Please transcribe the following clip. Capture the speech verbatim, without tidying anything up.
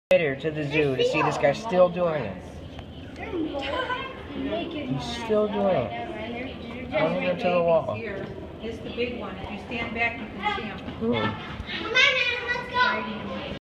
Later to the zoo to see this guy still doing it. He's still doing it. Running into the wall. Here is the big one. If you stand back, you can see him. Hmm. Come on, let's go.